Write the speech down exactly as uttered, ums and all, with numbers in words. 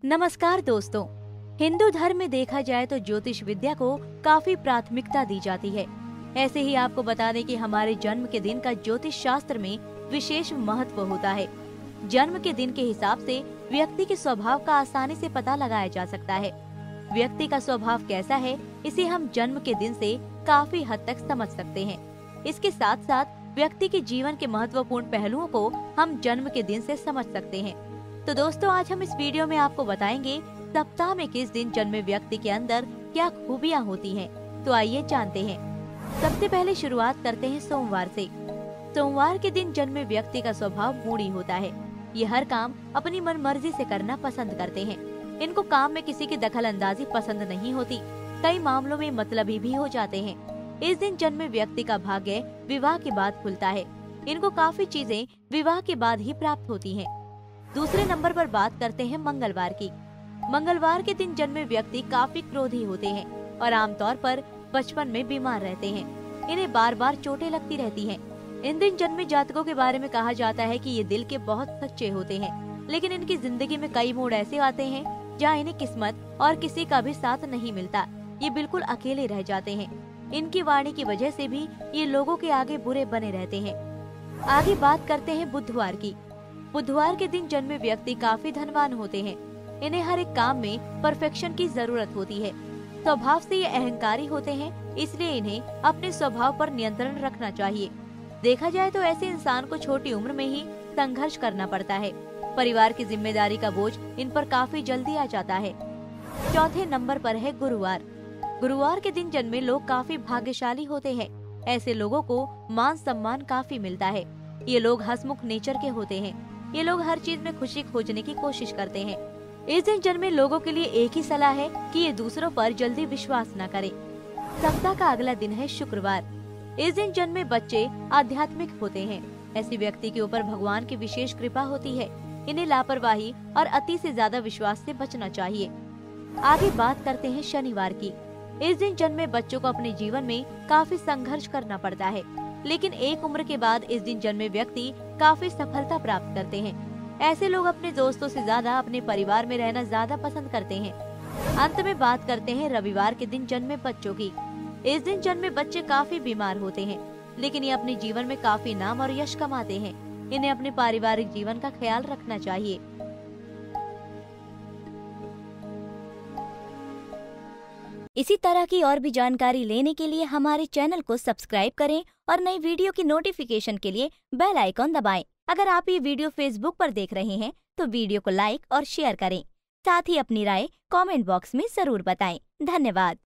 नमस्कार दोस्तों, हिंदू धर्म में देखा जाए तो ज्योतिष विद्या को काफी प्राथमिकता दी जाती है। ऐसे ही आपको बता दें कि हमारे जन्म के दिन का ज्योतिष शास्त्र में विशेष महत्व होता है। जन्म के दिन के हिसाब से व्यक्ति के स्वभाव का आसानी से पता लगाया जा सकता है। व्यक्ति का स्वभाव कैसा है, इसे हम जन्म के दिन से काफी हद तक समझ सकते हैं। इसके साथ साथ व्यक्ति के जीवन के महत्वपूर्ण पहलुओं को हम जन्म के दिन से समझ सकते हैं। तो दोस्तों, आज हम इस वीडियो में आपको बताएंगे सप्ताह में किस दिन जन्मे व्यक्ति के अंदर क्या खूबियाँ होती हैं। तो आइए जानते हैं। सबसे पहले शुरुआत करते हैं सोमवार से। सोमवार के दिन जन्मे व्यक्ति का स्वभाव मूढ़ी होता है। ये हर काम अपनी मनमर्जी से करना पसंद करते हैं। इनको काम में किसी की दखल अंदाजी पसंद नहीं होती। कई मामलों में मतलबी भी हो जाते हैं। इस दिन जन्मे व्यक्ति का भाग्य विवाह के बाद खुलता है। इनको काफी चीजें विवाह के बाद ही प्राप्त होती हैं। दूसरे नंबर पर बात करते हैं मंगलवार की। मंगलवार के दिन जन्मे व्यक्ति काफी क्रोधी होते हैं और आमतौर पर बचपन में बीमार रहते हैं। इन्हें बार बार चोटें लगती रहती हैं। इन दिन जन्मे जातकों के बारे में कहा जाता है कि ये दिल के बहुत सच्चे होते हैं, लेकिन इनकी जिंदगी में कई मोड़ ऐसे आते हैं जहाँ इन्हें किस्मत और किसी का भी साथ नहीं मिलता। ये बिल्कुल अकेले रह जाते हैं। इनकी वाणी की वजह से भी ये लोगों के आगे बुरे बने रहते हैं। आगे बात करते हैं बुधवार की। बुधवार के दिन जन्मे व्यक्ति काफी धनवान होते हैं। इन्हें हर एक काम में परफेक्शन की जरूरत होती है। स्वभाव से ये अहंकारी होते हैं, इसलिए इन्हें अपने स्वभाव पर नियंत्रण रखना चाहिए। देखा जाए तो ऐसे इंसान को छोटी उम्र में ही संघर्ष करना पड़ता है। परिवार की जिम्मेदारी का बोझ इन पर काफी जल्दी आ जाता है। चौथे नंबर पर है गुरुवार। गुरुवार के दिन जन्मे लोग काफी भाग्यशाली होते हैं। ऐसे लोगों को मान सम्मान काफी मिलता है। ये लोग हंसमुख नेचर के होते हैं। ये लोग हर चीज में खुशी खोजने की कोशिश करते हैं। इस दिन जन्मे लोगों के लिए एक ही सलाह है कि ये दूसरों पर जल्दी विश्वास न करें। सप्ताह का अगला दिन है शुक्रवार। इस दिन जन्मे बच्चे आध्यात्मिक होते हैं। ऐसे व्यक्ति के ऊपर भगवान की विशेष कृपा होती है। इन्हें लापरवाही और अति से ज्यादा विश्वास से बचना चाहिए। आगे बात करते हैं शनिवार की। इस दिन जन्मे बच्चों को अपने जीवन में काफी संघर्ष करना पड़ता है, लेकिन एक उम्र के बाद इस दिन जन्मे व्यक्ति काफी सफलता प्राप्त करते हैं। ऐसे लोग अपने दोस्तों से ज्यादा अपने परिवार में रहना ज्यादा पसंद करते हैं। अंत में बात करते हैं रविवार के दिन जन्मे बच्चों की। इस दिन जन्मे बच्चे काफी बीमार होते हैं, लेकिन ये अपने जीवन में काफी नाम और यश कमाते हैं। इन्हें अपने पारिवारिक जीवन का ख्याल रखना चाहिए। इसी तरह की और भी जानकारी लेने के लिए हमारे चैनल को सब्सक्राइब करें और नई वीडियो की नोटिफिकेशन के लिए बेल आइकॉन दबाएं। अगर आप ये वीडियो फेसबुक पर देख रहे हैं तो वीडियो को लाइक और शेयर करें। साथ ही अपनी राय कमेंट बॉक्स में जरूर बताएं। धन्यवाद।